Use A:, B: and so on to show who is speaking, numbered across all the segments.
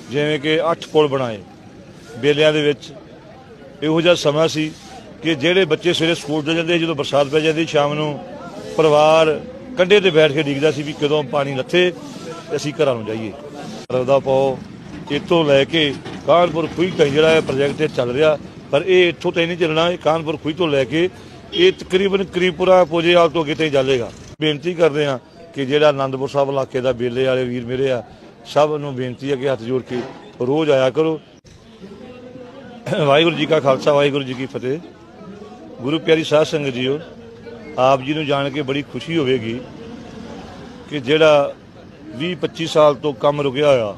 A: ਜਿਵੇਂ ਕਿ 8 ਪੁਲ ਬਣਾਏ ਬੇਲਿਆਂ ਦੇ ਵਿੱਚ। ਇਹੋ ਜਿਹਾ ਸਮਾਂ ਸੀ ਕਿ ਜਿਹੜੇ ਬੱਚੇ ਸਵੇਰੇ ਸਕੂਲ ਤੇ ਜਾਂਦੇ, ਜਦੋਂ ਬਰਸਾਤ ਪੈ ਜਾਂਦੀ ਸ਼ਾਮ ਨੂੰ ਪਰਿਵਾਰ ਕੰਢੇ ਤੇ ਬੈਠ ਕੇ ਉਡੀਕਦਾ ਸੀ ਵੀ ਕਦੋਂ ਪਾਣੀ ਲੱਥੇ ਅਸੀਂ ਘਰਾਂ ਨੂੰ ਜਾਈਏ। ਰੌਦਾ ਪਾਓ ਇੱਥੋਂ ਲੈ ਕੇ ਕਾਨਪੁਰ ਖੂਹੀ ਤਾਈਂ ਜਿਹੜਾ ਇਹ ਪ੍ਰੋਜੈਕਟ ਚੱਲ ਰਿਹਾ, ਪਰ ਇਹ ਇੱਥੋਂ ਤਾਂ ਨਹੀਂ ਚੱਲਣਾ, ਇਹ ਕਾਨਪੁਰ ਖੂਹੀ ਤੋਂ ਲੈ ਕੇ ਇਹ ਤਕਰੀਬਨ ਕਰੀਬਪੁਰਾ ਪੋਜੇਵਾਲ ਤੋਂ ਅੱਗੇ ਤਾਈਂ ਚੱਲੇਗਾ। ਬੇਨਤੀ ਕਰਦੇ ਹਾਂ ਕਿ ਜਿਹੜਾ ਆਨੰਦਪੁਰ ਸਾਹਿਬ ਇਲਾਕੇ ਦਾ ਬੇਲੇ ਵਾਲੇ ਵੀਰ ਮੇਰੇ ਆ, ਸਭ ਨੂੰ ਬੇਨਤੀ ਹੈ ਕਿ ਹੱਥ ਜੋੜ ਕੇ ਰੋਜ਼ ਆਇਆ ਕਰੋ। ਵਾਹਿਗੁਰੂ ਜੀ ਕਾ ਖਾਲਸਾ, ਵਾਹਿਗੁਰੂ ਜੀ ਕੀ ਫਤਿਹ। ਗੁਰੂ ਪਿਆਰੀ ਸਾਧ ਸੰਗਤ ਜੀਓ, ਆਪ ਜੀ ਨੂੰ ਜਾਣ ਕੇ ਬੜੀ ਖੁਸ਼ੀ ਹੋਵੇਗੀ ਕਿ ਜਿਹੜਾ 20-25 ਸਾਲ ਤੋਂ ਕੰਮ ਰੁਕਿਆ ਹੋਇਆ,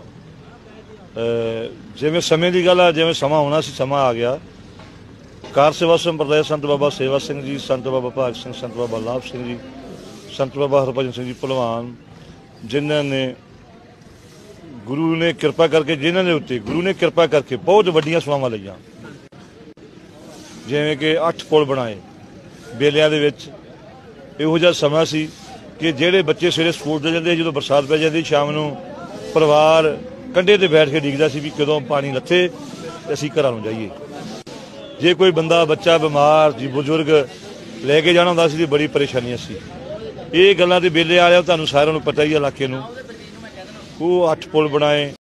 A: ਜਿਵੇਂ ਸਮੇਂ ਦੀ ਗੱਲ ਆ, ਜਿਵੇਂ ਸਮਾਂ ਆਉਣਾ ਸੀ ਸਮਾਂ ਆ ਗਿਆ। ਕਾਰ ਸੇਵਾ ਸੰਪਰਦਾਇ ਸੰਤ ਬਾਬਾ ਸੇਵਾ ਸਿੰਘ ਜੀ, ਸੰਤ ਬਾਬਾ ਭਾਗ ਸਿੰਘ, ਸੰਤ ਬਾਬਾ ਲਾਭ ਸਿੰਘ ਜੀ, ਸੰਤ ਬਾਬਾ ਹਰਭਜਨ ਸਿੰਘ ਜੀ ਭਲਵਾਨ, ਜਿਨ੍ਹਾਂ ਨੇ ਗੁਰੂ ਨੇ ਕਿਰਪਾ ਕਰਕੇ, ਜਿਨ੍ਹਾਂ ਦੇ ਉੱਤੇ ਗੁਰੂ ਨੇ ਕਿਰਪਾ ਕਰਕੇ ਬਹੁਤ ਵੱਡੀਆਂ ਸੇਵਾਵਾਂ ਲਈਆਂ, ਜਿਵੇਂ ਕਿ 8 ਪੁਲ ਬਣਾਏ ਬੇਲਿਆਂ ਦੇ ਵਿੱਚ। ਇਹੋ ਜਿਹਾ ਸਮਾਂ ਸੀ ਕਿ ਜਿਹੜੇ ਬੱਚੇ ਸਵੇਰੇ ਸਕੂਲ ਤੇ ਜਾਂਦੇ, ਜਦੋਂ ਬਰਸਾਤ ਪੈ ਜਾਂਦੀ ਸ਼ਾਮ ਨੂੰ ਪਰਿਵਾਰ ਕੰਢੇ ਤੇ ਬੈਠ ਕੇ ਉਡੀਕਦਾ ਸੀ ਵੀ ਕਦੋਂ ਪਾਣੀ ਲੱਥੇ ਅਸੀਂ ਘਰਾਂ ਨੂੰ ਜਾਈਏ। ਜੇ ਕੋਈ ਬੰਦਾ ਬੱਚਾ ਬਿਮਾਰ ਜੀ, ਬਜ਼ੁਰਗ ਲੈ ਕੇ ਜਾਣਾ ਹੁੰਦਾ ਸੀ ਤਾਂ ਬੜੀ ਪਰੇਸ਼ਾਨੀਆਂ ਸੀ। ਇਹ ਗੱਲਾਂ ਤੇ ਬੇਲੇ ਵਾਲਿਆਂ ਤੁਹਾਨੂੰ ਸਾਰਿਆਂ ਨੂੰ ਪਤਾ ਹੀ ਹੈ, ਇਲਾਕੇ ਨੂੰ। ਉਹ 8 ਪੁਲ ਬਣਾਏ।